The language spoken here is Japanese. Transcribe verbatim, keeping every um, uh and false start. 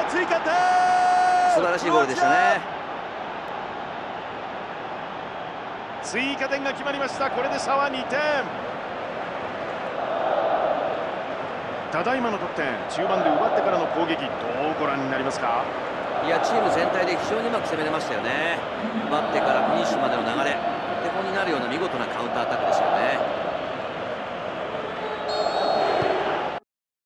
追加点。 素晴らしいゴールでしたね。 追加点が決まりました。これで差はにてん。ただいまの得点、中盤で奪ってからの攻撃、どうご覧になりますか？ いや、チーム全体で非常にうまく攻めれましたよね。奪ってからフィニッシュまでの流れ、手本になるような見事なカウンターアタックでした。